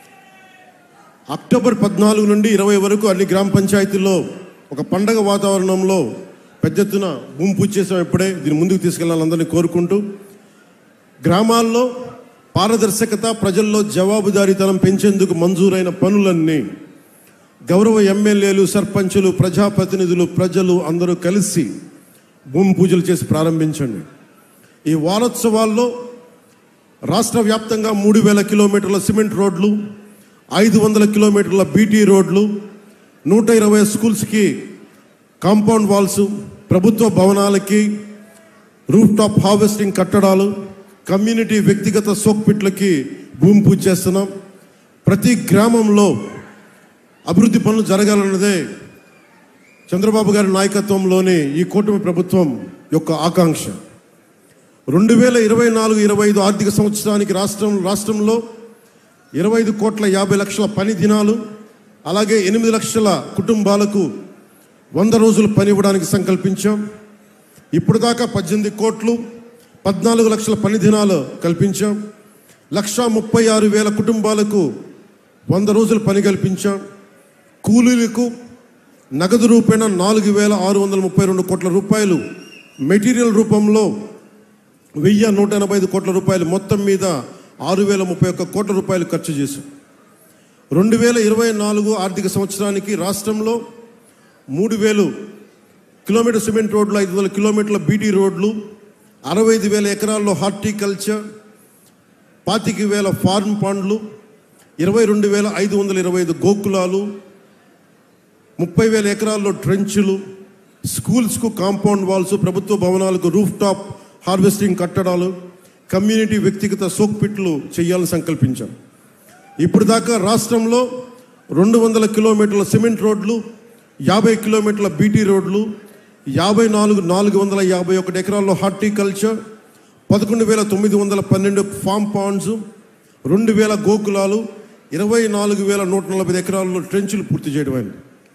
అక్టోబర్ పద్నాలుగు నుండి ఇరవై వరకు అన్ని గ్రామ పంచాయతీల్లో ఒక పండగ వాతావరణంలో పెద్ద ఎత్తున భూమి పూజ చేసాం. ఇప్పుడే దీన్ని ముందుకు తీసుకెళ్లాలని కోరుకుంటూ గ్రామాల్లో పారదర్శకత, ప్రజల్లో జవాబుదారీతనం పెంచేందుకు మంజూరైన పనులన్నీ గౌరవ ఎమ్మెల్యేలు, సర్పంచులు, ప్రజాప్రతినిధులు, ప్రజలు అందరూ కలిసి భూమి పూజలు చేసి ప్రారంభించండి. ఈ వారోత్సవాల్లో రాష్ట్ర వ్యాప్తంగా మూడు వేల కిలోమీటర్ల సిమెంట్ రోడ్లు, ఐదు వందల కిలోమీటర్ల బీటీ రోడ్లు, నూట ఇరవై స్కూల్స్కి కాంపౌండ్ వాల్స్, ప్రభుత్వ భవనాలకి రూఫ్ టాప్ హార్వెస్టింగ్ కట్టడాలు, కమ్యూనిటీ వ్యక్తిగత సోక్పిట్లకి భూమి పూజ చేస్తున్నాం. ప్రతి గ్రామంలో అభివృద్ధి పనులు జరగాలన్నదే చంద్రబాబు గారి నాయకత్వంలోని ఈ కూటమి ప్రభుత్వం యొక్క ఆకాంక్ష. రెండు వేల ఇరవై నాలుగు ఇరవై ఐదు ఆర్థిక సంవత్సరానికి రాష్ట్రం రాష్ట్రంలో ఇరవై ఐదు కోట్ల యాభై లక్షల పని దినాలు, అలాగే ఎనిమిది లక్షల కుటుంబాలకు వంద రోజులు పని ఇవ్వడానికి సంకల్పించాం. ఇప్పుడు దాకా పద్దెనిమిది కోట్లు పద్నాలుగు లక్షల పని దినాలు కల్పించాం. లక్ష ముప్పై ఆరు వేల కుటుంబాలకు వంద రోజులు పని కల్పించాం. కూలీలకు నగదు రూపేణ నాలుగు వేల ఆరు వందల ముప్పై రెండు కోట్ల రూపాయలు, మెటీరియల్ రూపంలో వెయ్యి నూట ఎనభై ఐదు కోట్ల రూపాయలు, మొత్తం మీద ఆరు వేల ముప్పై ఒక్క కోట్ల రూపాయలు ఖర్చు చేశాం. రెండు వేల ఇరవై నాలుగు ఆర్థిక సంవత్సరానికి రాష్ట్రంలో మూడు వేలు కిలోమీటర్ సిమెంట్ రోడ్లు, ఐదు వందల కిలోమీటర్ల బీటీ రోడ్లు, అరవై ఐదు వేల ఎకరాల్లో హార్టికల్చర్, పాతిక వేల ఫార్మ్ పాండ్లు, ఇరవై రెండు వేల ఐదు వందల ఇరవై ఐదు గోకులాలు, ముప్పై వేల ఎకరాల్లో ట్రెంచులు, స్కూల్స్కు కాంపౌండ్ వాల్స్, ప్రభుత్వ భవనాలకు రూఫ్ టాప్ హార్వెస్టింగ్ కట్టడాలు, కమ్యూనిటీ వ్యక్తిగత సోక్పిట్లు చేయాలని సంకల్పించాం. ఇప్పుడు దాకా రాష్ట్రంలో రెండు వందల కిలోమీటర్ల సిమెంట్ రోడ్లు, యాభై కిలోమీటర్ల బీటీ రోడ్లు, యాభై నాలుగు నాలుగు వందల యాభై ఒకటి ఎకరాల్లో హార్టికల్చర్, పదకొండు వేల తొమ్మిది వందల పన్నెండు ఫామ్ పాండ్స్, రెండు వేల గోకులాలు, ఇరవై నాలుగు వేల నూట నలభై ఎకరాల్లో ట్రెంచులు పూర్తి చేయడం అయింది.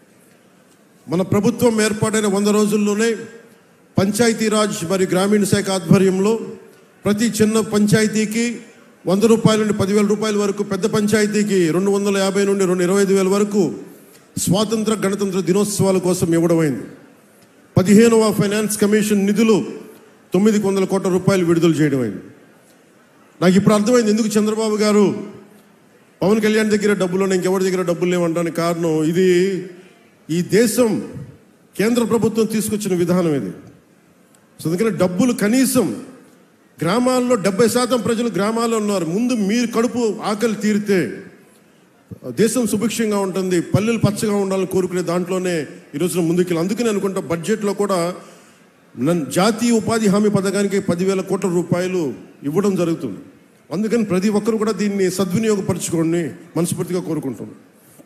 మన ప్రభుత్వం ఏర్పాటైన వంద రోజుల్లోనే పంచాయతీరాజ్ మరియు గ్రామీణ శాఖ ఆధ్వర్యంలో ప్రతి చిన్న పంచాయతీకి వంద రూపాయల నుండి పదివేల రూపాయల వరకు, పెద్ద పంచాయతీకి రెండు వందల యాభై నుండి రెండు ఇరవై ఐదు వేల వరకు స్వాతంత్ర గణతంత్ర దినోత్సవాల కోసం ఇవ్వడమైంది. పదిహేనవ ఫైనాన్స్ కమిషన్ నిధులు తొమ్మిది వందల కోట్ల రూపాయలు విడుదల చేయడం అయింది. నాకు ఇప్పుడు అర్థమైంది ఎందుకు చంద్రబాబు గారు పవన్ కళ్యాణ్ దగ్గర డబ్బులు ఉన్నాయి, ఇంకెవరి దగ్గర డబ్బులు లేవనడానికి కారణం. ఇది ఈ దేశం కేంద్ర ప్రభుత్వం తీసుకొచ్చిన విధానం ఇది. సో అందుకని డబ్బులు కనీసం గ్రామాల్లో డెబ్బై శాతం ప్రజలు గ్రామాల్లో ఉన్నారు. ముందు మీరు కడుపు ఆకలి తీరితే దేశం సుభిక్షంగా ఉంటుంది, పల్లెలు పచ్చగా ఉండాలని కోరుకునే దాంట్లోనే ఈరోజున ముందుకెళ్ళి. అందుకని అనుకుంటా బడ్జెట్లో కూడా జాతీయ ఉపాధి హామీ పథకానికి పదివేల కోట్ల రూపాయలు ఇవ్వడం జరుగుతుంది. అందుకని ప్రతి ఒక్కరు కూడా దీన్ని సద్వినియోగపరచుకోండి మనస్ఫూర్తిగా కోరుకుంటున్నాం.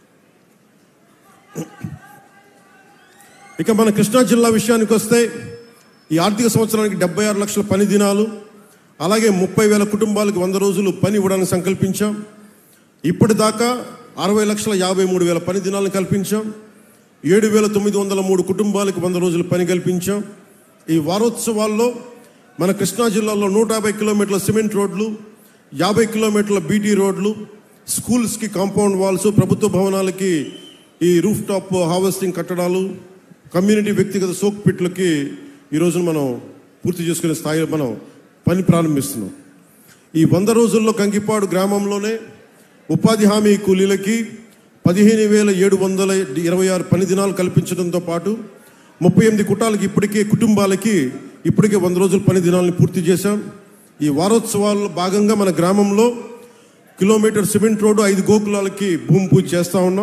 ఇక మన కృష్ణా జిల్లా విషయానికి వస్తే ఈ ఆర్థిక సంవత్సరానికి డెబ్బై ఆరు లక్షల పని దినాలు, అలాగే ముప్పై వేల కుటుంబాలకు వంద రోజులు పని ఇవ్వడానికి సంకల్పించాం. ఇప్పటిదాకా అరవై లక్షల యాభై మూడు వేల పని దినాలను కల్పించాం. ఏడు వేల తొమ్మిది వందల మూడు కుటుంబాలకు వంద రోజులు పని కల్పించాం. ఈ వారోత్సవాల్లో మన కృష్ణా జిల్లాలో నూట యాభై కిలోమీటర్ల సిమెంట్ రోడ్లు, యాభై కిలోమీటర్ల బీటీ రోడ్లు, స్కూల్స్కి కాంపౌండ్ వాల్స్, ప్రభుత్వ భవనాలకి ఈ రూఫ్ టాప్ హార్వెస్టింగ్ కట్టడాలు, కమ్యూనిటీ వ్యక్తిగత సోక్ పిట్లకి ఈరోజు మనం పూర్తి చేసుకునే స్థాయిలో మనం పని ప్రారంభిస్తున్నాం. ఈ వంద రోజుల్లో కంకిపాడు గ్రామంలోనే ఉపాధి హామీ కూలీలకి పదిహేను వేల ఏడు వందల ఇరవై ఆరు పని దినాలు కల్పించడంతో పాటు ముప్పై ఎనిమిది కుటాలకి ఇప్పటికే కుటుంబాలకి ఇప్పటికే వంద రోజుల పని దినాలను పూర్తి చేశాం. ఈ వారోత్సవాల్లో భాగంగా మన గ్రామంలో కిలోమీటర్ సిమెంట్ రోడ్డు, ఐదు గోకులాలకి భూమి పూజ చేస్తూ ఉన్నాం.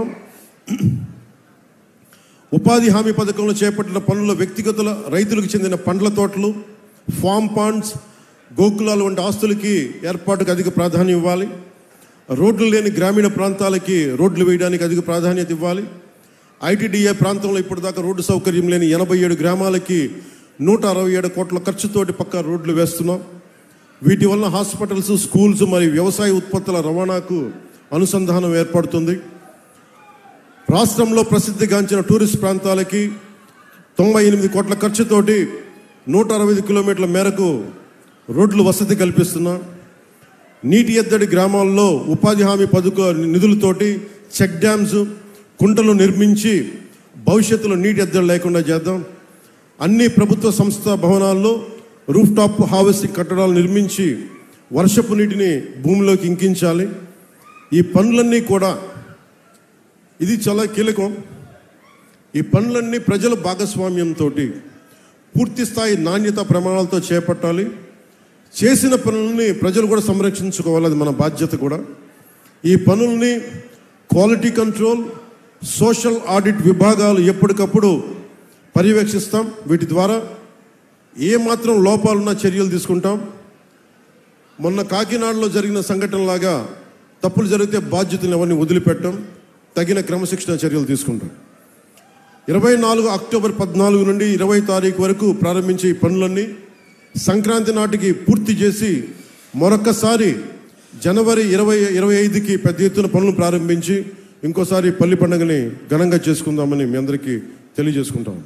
ఉపాధి హామీ పథకంలో చేపట్టిన పనుల వ్యక్తిగత రైతులకు చెందిన పండ్ల తోటలు, ఫామ్ పాండ్స్, గోకులాలు వంటి ఆస్తులకి ఏర్పాటుకు అధిక ప్రాధాన్యం ఇవ్వాలి. రోడ్లు లేని గ్రామీణ ప్రాంతాలకి రోడ్లు వేయడానికి అధిక ప్రాధాన్యత ఇవ్వాలి. ఐటీడీఏ ప్రాంతంలో ఇప్పటిదాకా రోడ్డు సౌకర్యం లేని ఎనభై ఏడు గ్రామాలకి నూట అరవై ఏడు కోట్ల ఖర్చుతోటి పక్కా రోడ్లు వేస్తున్నాం. వీటి వల్ల హాస్పిటల్స్, స్కూల్స్ మరియు వ్యవసాయ ఉత్పత్తుల రవాణాకు అనుసంధానం ఏర్పడుతుంది. రాష్ట్రంలో ప్రసిద్ధిగాంచిన టూరిస్ట్ ప్రాంతాలకి తొంభై ఎనిమిది కోట్ల ఖర్చుతోటి నూట అరవై ఐదు కిలోమీటర్ల మేరకు రోడ్లు వసతి కల్పిస్తున్నాం. నీటి ఎద్దడి గ్రామాల్లో ఉపాధి హామీ పథక నిధులతోటి చెక్ డ్యామ్స్, కుంటలు నిర్మించి భవిష్యత్తులో నీటి ఎద్దడి లేకుండా చేద్దాం. అన్ని ప్రభుత్వ సంస్థ భవనాల్లో రూఫ్ టాప్ హార్వెస్టింగ్ కట్టడాలు నిర్మించి వర్షపు నీటిని భూమిలోకి ఇంకించాలి. ఈ పనులన్నీ కూడా ఇది చాలా కీలకం. ఈ పనులన్నీ ప్రజల భాగస్వామ్యంతో పూర్తి స్థాయి నాణ్యత ప్రమాణాలతో చేపట్టాలి. చేసిన పనులని ప్రజలు కూడా సంరక్షించుకోవాలి, అది మన బాధ్యత కూడా. ఈ పనుల్ని క్వాలిటీ కంట్రోల్, సోషల్ ఆడిట్ విభాగాలు ఎప్పటికప్పుడు పర్యవేక్షిస్తాం. వీటి ద్వారా ఏమాత్రం లోపాలున్న చర్యలు తీసుకుంటాం. మొన్న కాకినాడలో జరిగిన సంఘటనలాగా తప్పులు జరిగితే బాధ్యతలు ఎవరిని వదిలిపెట్టం, తగిన క్రమశిక్షణ చర్యలు తీసుకుంటాం. ఇరవై నాలుగు అక్టోబర్ పద్నాలుగు నుండి ఇరవై తారీఖు వరకు ప్రారంభించే ఈ పనులన్నీ సంక్రాంతి నాటికి పూర్తి చేసి మరొక్కసారి జనవరి ఇరవై ఇరవై ఐదుకి పెద్ద ఎత్తున పనులు ప్రారంభించి ఇంకోసారి పల్లి పండుగని ఘనంగా చేసుకుందామని మీ అందరికీ తెలియజేసుకుంటాం.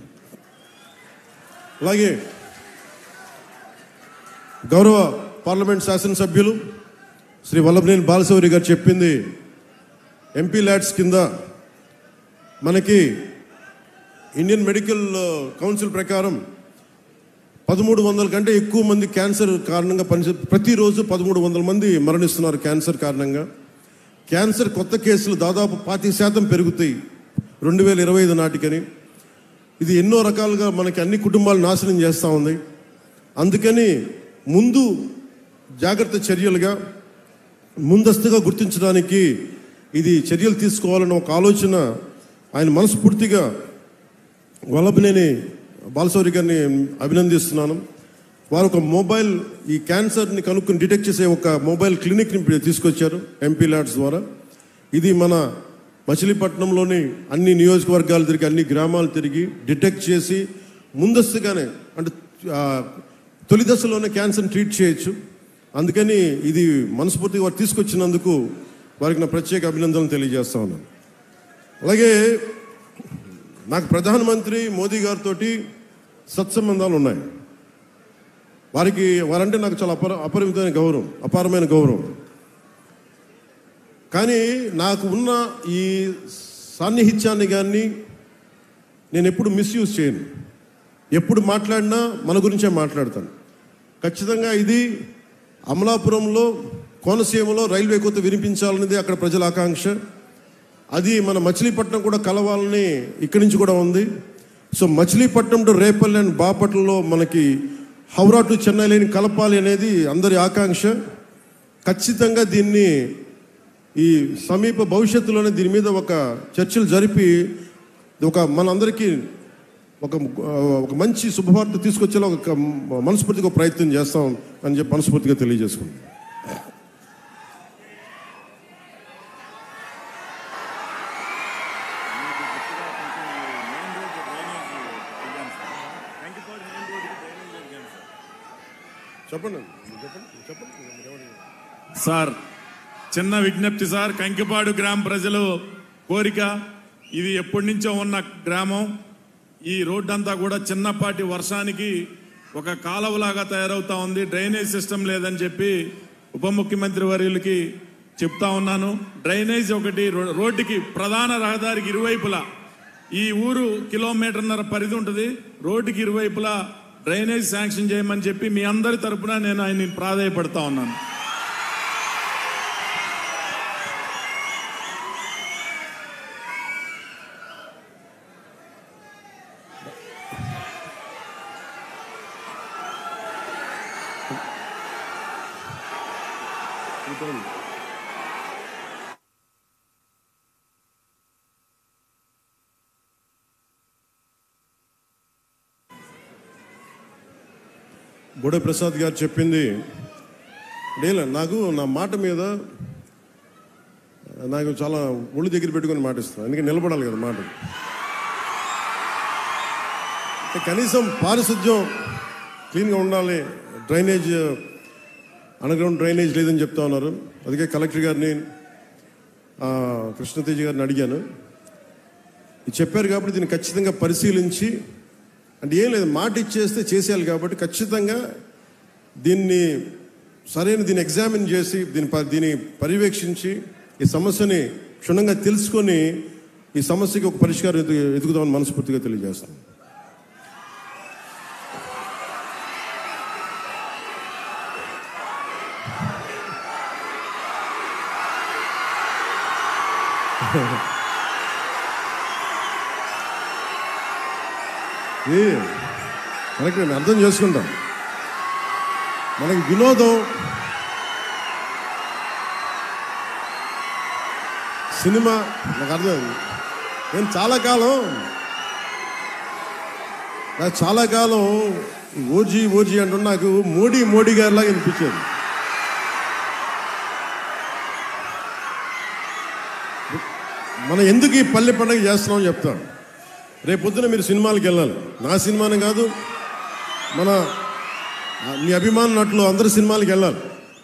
అలాగే గౌరవ పార్లమెంట్ శాసనసభ్యులు శ్రీ వల్లభనేని బాలశౌరి గారు చెప్పింది, ఎంపీ ల్యాడ్స్ కింద మనకి ఇండియన్ మెడికల్ కౌన్సిల్ ప్రకారం పదమూడు వందల కంటే ఎక్కువ మంది క్యాన్సర్ కారణంగా పనిచే ప్రతిరోజు పదమూడు వందల మంది మరణిస్తున్నారు క్యాన్సర్ కారణంగా. క్యాన్సర్ కొత్త కేసులు దాదాపు పాతిక శాతం పెరుగుతాయి రెండు వేల ఇరవై ఐదు నాటికని. ఇది ఎన్నో రకాలుగా మనకి అన్ని కుటుంబాలు నాశనం చేస్తూ ఉంది. అందుకని ముందు జాగ్రత్త చర్యలుగా ముందస్తుగా గుర్తించడానికి ఇది చర్యలు తీసుకోవాలన్న ఒక ఆలోచన ఆయన మనస్ఫూర్తిగా వల్లభనేని బాలశౌరి గారిని అభినందిస్తున్నాను. వారు ఒక మొబైల్ ఈ క్యాన్సర్ని కనుక్కొని డిటెక్ట్ చేసే ఒక మొబైల్ క్లినిక్ని తీసుకొచ్చారు ఎంపీ ల్యాడ్స్ ద్వారా. ఇది మన మచిలీపట్నంలోని అన్ని నియోజకవర్గాలు తిరిగి అన్ని గ్రామాలు తిరిగి డిటెక్ట్ చేసి ముందస్తుగానే అంటే తొలి దశలోనే క్యాన్సర్ని ట్రీట్ చేయొచ్చు. అందుకని ఇది మనస్ఫూర్తిగా వారు తీసుకొచ్చినందుకు వారికి నా ప్రత్యేక అభినందనలు తెలియజేస్తా ఉన్నాను. అలాగే నాకు ప్రధానమంత్రి మోదీ గారితో సత్సంబంధాలు ఉన్నాయి. వారికి వారంటే నాకు చాలా అపర అపరిమితమైన గౌరవం, అపారమైన గౌరవం. కానీ నాకు ఉన్న ఈ సాన్నిహిత్యాన్ని కానీ నేను ఎప్పుడు మిస్యూజ్ చేయను. ఎప్పుడు మాట్లాడినా మన గురించే మాట్లాడతాను. ఖచ్చితంగా ఇది అమలాపురంలో కోనసీమలో రైల్వే కొత్త వినిపించాలనేది అక్కడ ప్రజల ఆకాంక్ష. అది మన మచిలీపట్నం కూడా కలవాలని ఇక్కడి నుంచి కూడా ఉంది. So Machilipatnam to Repalle and బాపట్లలో మనకి హౌరా టు చెన్నై లేని కలపాలి అనేది అందరి ఆకాంక్ష. ఖచ్చితంగా దీన్ని ఈ సమీప భవిష్యత్తులోనే దీని మీద ఒక చర్చలు జరిపి ఒక మనందరికీ ఒక ఒక మంచి శుభవార్త తీసుకొచ్చేలా ఒక మనస్ఫూర్తిగా ప్రయత్నం చేస్తాం అని చెప్పి మనస్ఫూర్తిగా తెలియజేసుకుంటాం. చెప్పండి చెప్పండి సార్, చిన్న విజ్ఞప్తి సార్. కంకిపాడు గ్రామ ప్రజలు కోరిక, ఇది ఎప్పటి నుంచో ఉన్న గ్రామం. ఈ రోడ్డు అంతా కూడా చిన్నపాటి వర్షానికి ఒక కాలువలాగా తయారవుతా ఉంది. డ్రైనేజ్ సిస్టమ్ లేదని చెప్పి ఉప ముఖ్యమంత్రి వర్యులకి చెప్తా ఉన్నాను. డ్రైనేజ్ ఒకటి, రోడ్డుకి ప్రధాన రహదారికి ఇరువైపులా, ఈ ఊరు కిలోమీటర్న్నర పరిధి ఉంటుంది, రోడ్డుకి ఇరువైపులా డ్రైనేజ్ శాంక్షన్ చేయమని చెప్పి మీ అందరి తరపున నేను ఆయన్ని ప్రాధాయపడతా ఉన్నాను. బోడే ప్రసాద్ గారు చెప్పింది డేలా నాకు నా మాట మీద నాకు చాలా ఒళ్ళు దగ్గర పెట్టుకుని మాట ఇస్తాను, ఎందుకంటే నిలబడాలి కదా మాట. కనీసం పారిశుద్ధ్యం క్లీన్గా ఉండాలి, డ్రైనేజ్ అండర్గ్రౌండ్ డ్రైనేజ్ లేదని చెప్తా ఉన్నారు. అందుకే కలెక్టర్ గారిని కృష్ణతేజ గారిని అడిగాను. ఇది చెప్పారు కాబట్టి దీన్ని ఖచ్చితంగా పరిశీలించి, అంటే ఏం లేదు మాట ఇచ్చేస్తే చేసేయాలి కాబట్టి ఖచ్చితంగా దీన్ని సరైన దీన్ని ఎగ్జామిన్ చేసి దీని దీన్ని పర్యవేక్షించి ఈ సమస్యని క్షుణ్ణంగా తెలుసుకొని ఈ సమస్యకి ఒక పరిష్కారం ఎదు ఎదుగుదామని మనస్ఫూర్తిగా తెలియజేస్తాను. కరెక్ట్, నేను అర్థం చేసుకుంటాం. మనకి వినోదం, సినిమా నాకు అర్థం. నేను చాలా కాలం నాకు చాలా కాలం ఓజీ ఓజీ అంటూ నాకు మోడీ మోడీ గారిలాగా అనిపించేది. మనం ఎందుకు ఈ పల్లె పండుగ చేస్తున్నామని చెప్తాను. రేపొద్దున మీరు సినిమాలకు వెళ్ళాలి, నా సినిమాని కాదు, మన మీ అభిమాన నటులు అందరి సినిమాలకు వెళ్ళాలి.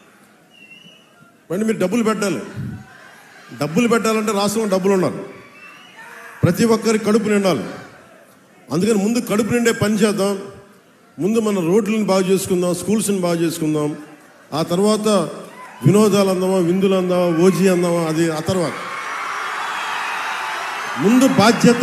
అంటే మీరు డబ్బులు పెట్టాలి. డబ్బులు పెట్టాలంటే రాష్ట్రంలో డబ్బులు ఉండాలి, ప్రతి ఒక్కరికి కడుపు నిండాలి. అందుకని ముందు కడుపు నిండే పని చేద్దాం. ముందు మన రోడ్లను బాగు చేసుకుందాం, స్కూల్స్ని బాగు చేసుకుందాం. ఆ తర్వాత వినోదాలు అందామా, విందులు అందామా, ఓజీ అందామా, అది ఆ తర్వాత. ముందు బాధ్యత.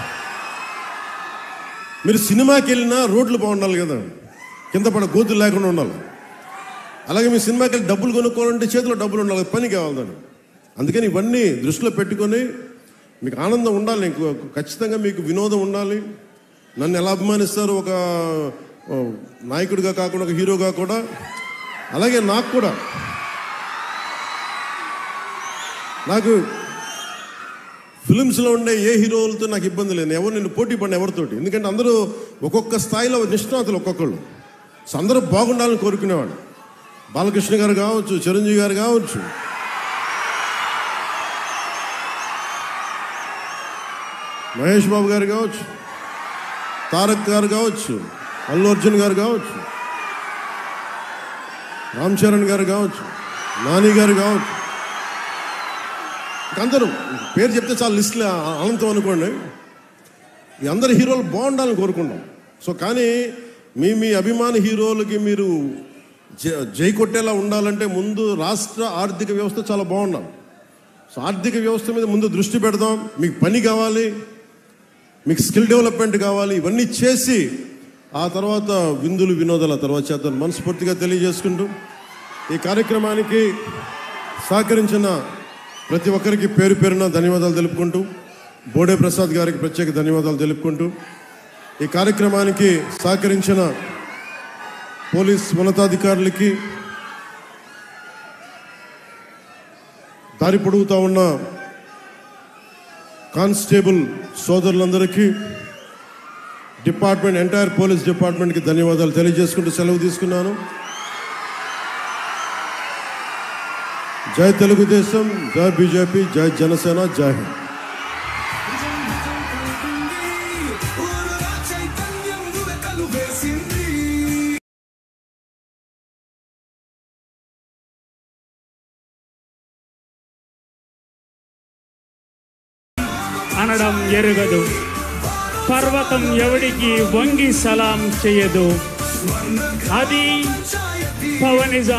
మీరు సినిమాకి వెళ్ళినా రోడ్లు బాగుండాలి కదా, కింద పడ గోతులు లేకుండా ఉండాలి. అలాగే మీ సినిమాకి వెళ్ళి డబ్బులు కొనుక్కోవాలంటే చేతిలో డబ్బులు ఉండాలి, పని కావాలి దాన్ని. అందుకని ఇవన్నీ దృష్టిలో పెట్టుకొని మీకు ఆనందం ఉండాలి, నీకు ఖచ్చితంగా మీకు వినోదం ఉండాలి. నన్ను ఎలా అభిమానిస్తారు ఒక నాయకుడిగా కాకుండా, ఒక హీరోగా కూడా, అలాగే నాకు కూడా. నాకు ఫిలిమ్స్లో ఉండే ఏ హీరోలతో నాకు ఇబ్బంది లేదు, ఎవరు నేను పోటీ పడిన ఎవరితోటి. ఎందుకంటే అందరూ ఒక్కొక్క స్థాయిలో నిష్ణాతులు ఒక్కొక్కళ్ళు. సో అందరూ బాగుండాలని కోరుకునేవాడు. బాలకృష్ణ గారు కావచ్చు, చిరంజీవి గారు కావచ్చు, మహేష్ బాబు గారు కావచ్చు, తారక్ గారు కావచ్చు, అల్లు అర్జున్ గారు కావచ్చు, రామ్ చరణ్ గారు కావచ్చు, నాని గారు కావచ్చు, అందరూ పేరు చెప్తే చాలా లిస్టులు అనంతం అనుకోండి. ఈ అందరు హీరోలు బాగుండాలని కోరుకుంటాం. సో కానీ మీ మీ అభిమాన హీరోలకి మీరు జై కొట్టేలా ఉండాలంటే ముందు రాష్ట్ర ఆర్థిక వ్యవస్థ చాలా బాగుండాలి. సో ఆర్థిక వ్యవస్థ మీద ముందు దృష్టి పెడదాం. మీకు పని కావాలి, మీకు స్కిల్ డెవలప్మెంట్ కావాలి. ఇవన్నీ చేసి ఆ తర్వాత విందులు వినోదాల తర్వాత చేద్దాం మనస్ఫూర్తిగా తెలియజేసుకుంటూ, ఈ కార్యక్రమానికి సహకరించిన ప్రతి ఒక్కరికి పేరు పేరున ధన్యవాదాలు తెలుపుకుంటూ, బోడే ప్రసాద్ గారికి ప్రత్యేక ధన్యవాదాలు తెలుపుకుంటూ, ఈ కార్యక్రమానికి సహకరించిన పోలీస్ ఉన్నతాధికారులకి, దారి పొడుగుతా ఉన్న కానిస్టేబుల్ సోదరులందరికీ, డిపార్ట్మెంట్ ఎంటైర్ పోలీస్ డిపార్ట్మెంట్కి ధన్యవాదాలు తెలియజేసుకుంటూ సెలవు తీసుకున్నాను. జై తెలుగుదేశం, జై బీజేపీ, జై జనసేన, జై హింద్. అనడం ఎరుగదు, పర్వతం ఎవడికి వంగి సలాం చేయదు, అది పవనిజం.